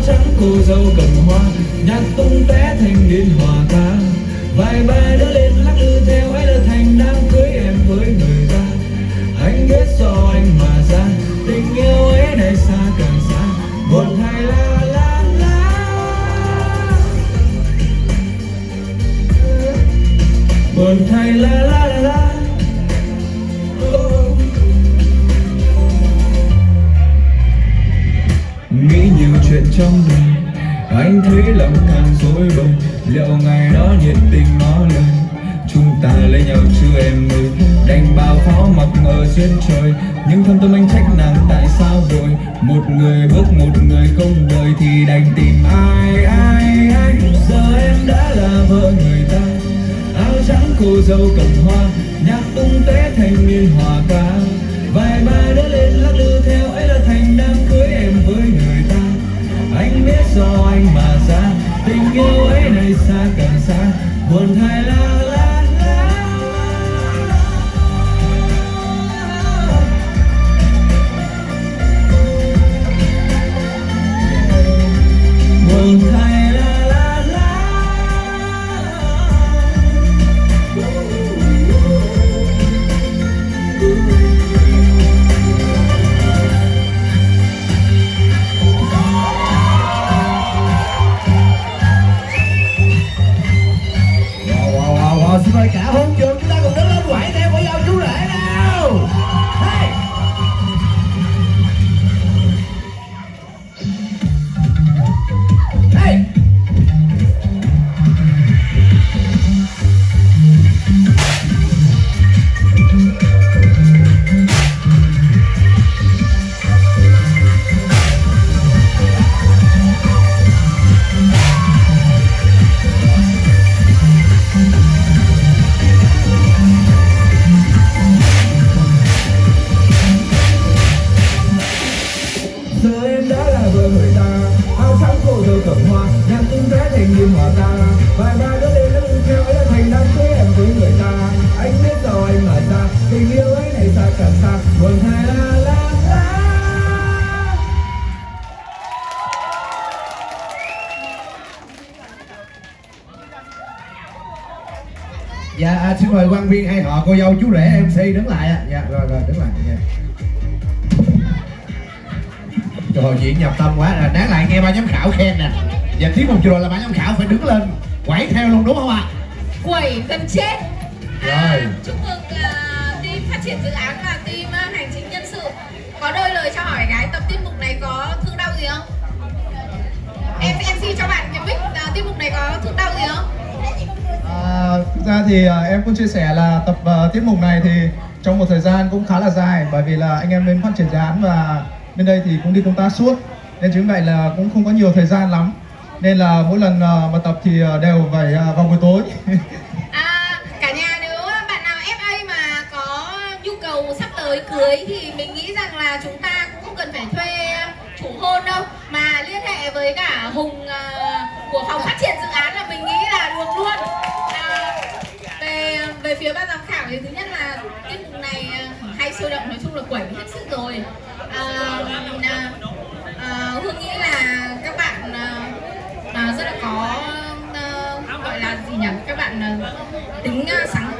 trắng cô dâu cầm hoa, nhạc tung té thành điên hòa ca. Vài bài đã lên lắc lư theo ấy là thành đám cưới em với người ta. Anh biết do anh mà ra, tình yêu ấy này xa càng xa. Buồn thay la la la, buồn thay la la la la. Nghĩ nhiều chuyện trong đời, anh thấy lòng càng rối bời. Liệu ngày đó nhiệt tình ngỏ lời, chúng ta lấy nhau chưa em ơi? Đành bao pháo mặc ngờ duyên trời, nhưng thâm tâm anh trách nàng tại sao vội. Một người bước một người không đợi thì đành tìm ai ai ai. Giờ em đã là vợ người ta, áo trắng cô dâu cầm hoa, nhạc tung té thành niên hòa ca. Vài bài đã lên lắc lư theo ấy là thành đám cưới em với người ta. Anh biết do anh mà ra, tình yêu ấy này xa càng xa. Buồn thay la la la, buồn thay la la la. Xin mời cả hôn trường chúng ta cùng đứng lên quẩy theo cô dâu chú rể nào. Hey. Hey. Giờ em đã là vợ người ta, áo trắng cô dâu cầm hoa, nhạc tung té thành niên hòa ta. Vài ba đứa lên lưng theo ấy là thành đám cưới em với người ta. Anh biết do anh mà ra, tình yêu ấy này xa càng xa. Buồn thay la la la. Dạ xin mời quan viên hai họ cô dâu chú rể MC đứng lại ạ. Dạ rồi đứng lại. Dạ. Trời chuyện nhập tâm quá rồi, đáng lại nghe ban giám khảo khen nè. Và tiết mục vừa rồi là ban giám khảo phải đứng lên quẩy theo luôn đúng không ạ? Quẩy gần chết. Rồi. Chúc mừng team phát triển dự án và team hành chính nhân sự. Có đôi lời cho hỏi gái, tập tiết mục này có thương đau gì không? MC cho bạn cái mic, tiết mục này có thương đau gì không? Thực ra thì em cũng chia sẻ là tập tiết mục này thì trong một thời gian cũng khá là dài, bởi vì là anh em bên phát triển dự án và bên đây thì cũng đi công tác suốt, nên chính vậy là cũng không có nhiều thời gian lắm, nên là mỗi lần mà tập thì đều phải vào buổi tối. Cả nhà nếu bạn nào FA mà có nhu cầu sắp tới cưới thì mình nghĩ rằng là chúng ta cũng không cần phải thuê chủ hôn đâu, mà liên hệ với cả Hùng của phòng phát triển dự án là mình nghĩ là được luôn. Về phía ban giám khảo thì thứ nhất là tiết mục này hay sôi động, nói chung là quẩy hết sức rồi. Hương nghĩ là các bạn rất là có gọi là gì nhỉ, các bạn tính sáng